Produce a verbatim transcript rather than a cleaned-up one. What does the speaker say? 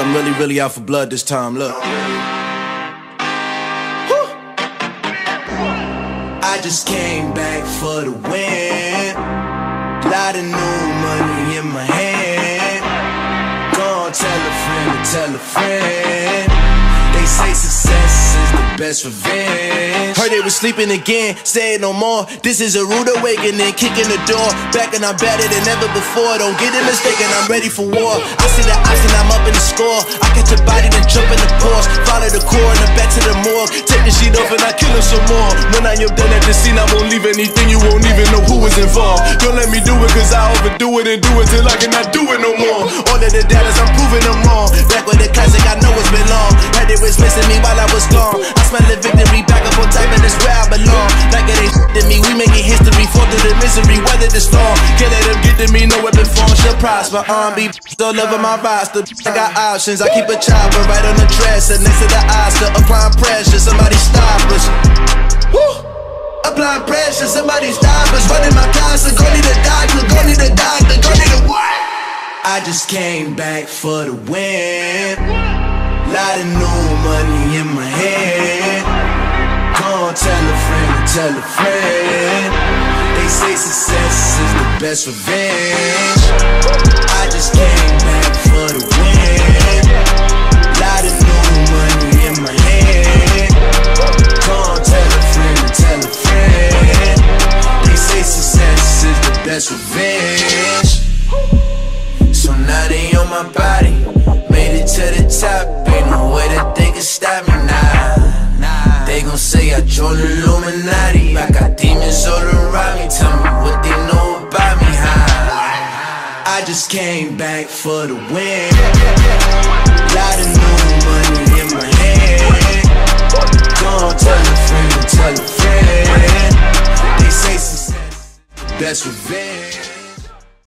I'm really, really out for blood this time, look. Woo. I just came back for the win. Lot of new money in my hand. Go on, tell a friend to tell a friend. They say success is the best revenge. Heard they was sleeping again, say it no more. This is a rude awakening, kicking the door. Back and I'm better than ever before. Don't get it mistaken, I'm ready for war. I see the option, I'm up in the score. I catch a body, then jump in the Porsche. Follow the core and then back to the morgue. Take the sheet off and I kill him some more. When I am done at the scene, I won't leave anything. You won't even know who was involved. Don't let me do it, cause I overdo it and do it till I cannot do it no more. All of the doubters, I'm proving them wrong. Back with the classic, I know it's been long. Heard they was missing me while I was gone. I smell the victory, back up on time, and it's where I belong. Like it ain't to me, we making history. Fall through the misery, weather the storm. Can't let them get to me, no weapon form shall prosper. On be still loving my roster. I got options, I keep a chopper right on the dresser. Next to the Oscar, applying pressure, somebody stop us. Woo! Applying pressure, somebody stop us. Running my class, go need a doctor, go need a doctor, go need a what? I just came back for the win. Lot of new money in my hand. Go on, tell a friend, tell a friend. They say success is the best revenge. I just came back for the win. Lot of new money in my hand. Go on, tell a friend, tell a friend. They say success is the best revenge. So now they on my body, made it to the top. Ain't no way that they can stop me now. They gon' say I joined the Illuminati. I got demons all around me. Tell me what they know about me, huh? I just came back for the win. Lot of new money in my hand. Go on, tell a friend, tell a friend. They say success is the best revenge.